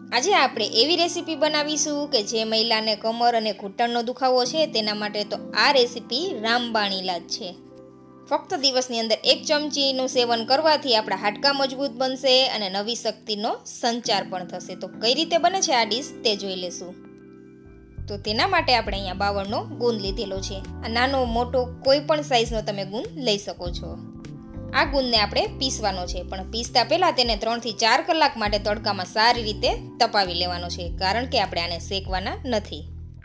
આજે આપણે એવી રેસીપી બનાવીશું કે જે મહિલાને કમર અને ઘૂંટણનો દુખાવો છે તેના માટે તો આ રેસીપી રામબાણ ઈલાજ છે। ફક્ત દિવસની અંદર 1 ચમચીનું સેવન કરવાથી આપણા હાડકાં મજબૂત બનશે અને નવી શક્તિનો સંચાર પણ થશે। તો કઈ રીતે બને છે આ ડીશ તે જોઈ લેશું। તો તેના માટે આપણે અહીંયા બાવળનો ગુંદ લીધેલો છે। આ નાનો મોટો કોઈ પણ સાઈઝનો તમે ગુંદ લઈ શકો છો। આ ગુંદને આપણે પીસવાનો છે, પણ પીસતા પહેલાં તેને 3 થી 4 કલાક માટે તડકામાં સારી રીતે તપાવી લેવાનો છે, કારણ કે આપણે આને શેકવાના નથી।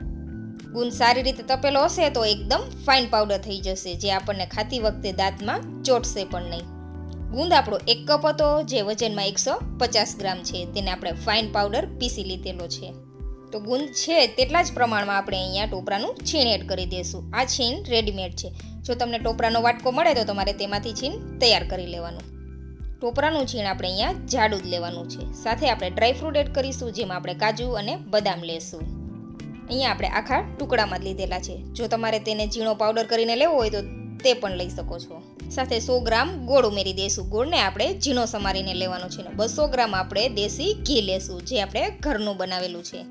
ગુંદ સારી રીતે તપેલો હશે તો એકદમ ફાઇન પાવડર થઈ જશે, જે આપણને ખાતી વખતે દાંતમાં ચોટશે પણ નહીં। ગુંદ આપણો 1 કપ હતો, જે વજનમાં 150 ગ્રામ છે, તેને આપણે ફાઇન પાવડર પીસી લીધેલો છે। તો ગુંદ છે તેટલા જ પ્રમાણમાં આપણે અહીંયા ટોપરાનું છીણ એડ કરી દઈશું। આ છીણ રેડીમેડ છે, જો તમને ટોપરાનો વાટકો મળે તો તમારે તેમાંથી છીણ તૈયાર કરી લેવાનું। ટોપરાનું છીણ આપણે અહીંયા જાડું જ લેવાનું છે। સાથે આપણે ડ્રાયફ્રૂટ એડ કરીશું, જેમાં આપણે કાજુ અને બદામ લેશું। અહીંયા આપણે આખા ટુકડામાં જ લીધેલા છે, જો તમારે તેને ઝીણો પાવડર કરીને લેવો હોય તો તે પણ લઈ શકો છો। સાથે 100 ગ્રામ ગોળ ઉમેરી દઈશું। ગોળને આપણે ઝીણો સમારીને લેવાનો છે ને 200 ગ્રામ આપણે દેશી ઘી લેશું, જે આપણે ઘરનું બનાવેલું છે।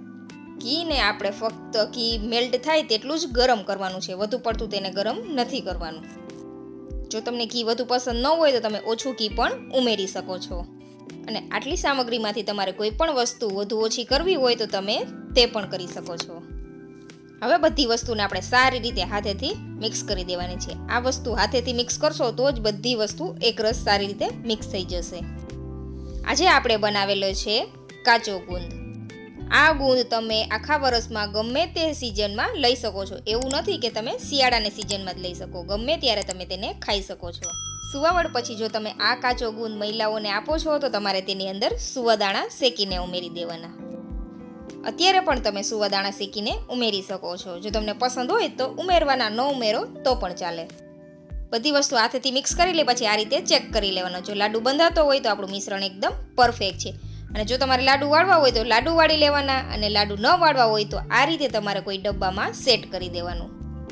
ઘીને આપણે ફક્ત ઘી મેલ્ટ થાય તેટલું જ ગરમ કરવાનું છે, વધુ પડતું તેને ગરમ નથી કરવાનું। જો તમને ઘી વધુ પસંદ ન હોય તો તમે ઓછું ઘી પણ ઉમેરી શકો છો, અને આટલી સામગ્રીમાંથી તમારે કોઈ પણ વસ્તુ વધુ ઓછી કરવી હોય તો તમે તે પણ કરી શકો છો। હવે બધી વસ્તુને આપણે સારી રીતે હાથેથી મિક્સ કરી દેવાની છે। આ વસ્તુ હાથેથી મિક્સ કરશો તો જ બધી વસ્તુ એકરસ સારી રીતે મિક્સ થઈ જશે। આજે આપણે બનાવેલો છે કાચો ગુંદ। આ ગુંદ તમે આખા વર્ષમાં ગમે તે સિઝનમાં લઈ શકો છો, એવું નથી કે તમે શિયાળાની સિઝનમાં જ લઈ શકો, ગમે ત્યારે તમે તેને ખાઈ શકો છો। સુવાવડ પછી જો તમે આ કાચો ગુંદ મહિલાઓને આપો છો તો તમારે તેની અંદર સુવાદાણા શેકીને ઉમેરી દેવાના। અત્યારે પણ તમે સુવાદાણા શેકીને ઉમેરી શકો છો, જો તમને પસંદ હોય તો ઉમેરવાના, ન ઉમેરો તો પણ ચાલે। બધી વસ્તુ હાથેથી મિક્સ કરી લે પછી આ રીતે ચેક કરી લેવાનો, જો લાડુ બંધાતો હોય તો આપણું મિશ્રણ એકદમ પરફેક્ટ છે, અને જો તમારે લાડુ વાળવા હોય તો લાડુ વાળી લેવાના, અને લાડુ ન વાળવા હોય તો આ રીતે તમારે કોઈ ડબ્બામાં સેટ કરી દેવાનું।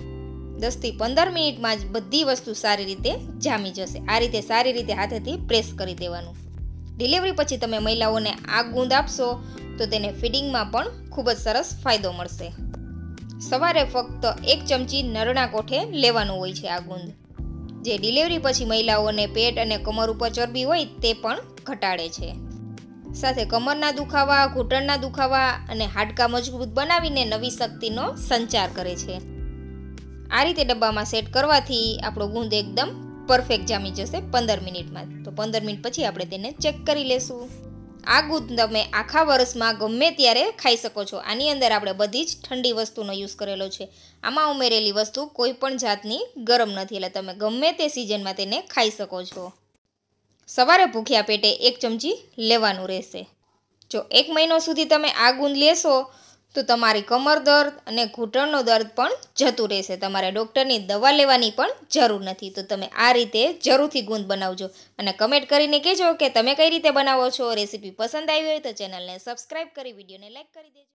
10 થી 15 મિનિટમાં જ બધી વસ્તુ સારી રીતે જામી જશે। આ રીતે સારી રીતે હાથેથી પ્રેસ કરી દેવાનું। ડિલિવરી પછી તમે મહિલાઓને આ ગુંદ આપશો તો તેને ફીડિંગમાં પણ ખૂબ જ સરસ ફાયદો મળશે। સવારે ફક્ત 1 ચમચી નરણા કોઠે લેવાનું હોય છે આ ગુંદ, જે ડિલિવરી પછી મહિલાઓને પેટ અને કમર ઉપર ચરબી હોય તે પણ ઘટાડે છે। સાથે કમરના દુખાવા, ઘૂંટણના દુખાવા અને હાડકાં મજબૂત બનાવીને નવી શક્તિનો સંચાર કરે છે। આ રીતે ડબ્બામાં સેટ કરવાથી આપણો ગુંદ એકદમ પરફેક્ટ જામી જશે 15 મિનિટમાં। તો 15 મિનિટ પછી આપણે તેને ચેક કરી લેશું। આ ગુંદ તમે આખા વર્ષમાં ગમે ત્યારે ખાઈ શકો છો। આની અંદર આપણે બધી જ ઠંડી વસ્તુનો યુઝ કરેલો છે, આમાં ઉમેરેલી વસ્તુ કોઈ પણ જાતની ગરમ નથી, એટલે તમે ગમે તે સિઝનમાં તેને ખાઈ શકો છો। સવારે ભૂખ્યા પેટે 1 ચમચી લેવાનું રહેશે। જો 1 મહિનો સુધી તમે આ ગુંદ લેશો તો તમારી કમર દર્દ અને ઘૂંટણનો દર્દ પણ જતું રહેશે, તમારે ડૉક્ટરની દવા લેવાની પણ જરૂર નથી। તો તમે આ રીતે જરૂરથી ગુંદ બનાવજો અને કમેન્ટ કરીને કહેજો કે તમે કઈ રીતે બનાવો છો। રેસીપી પસંદ આવી હોય તો ચેનલને સબસ્ક્રાઈબ કરી વિડીયોને લાઈક કરી દેજો।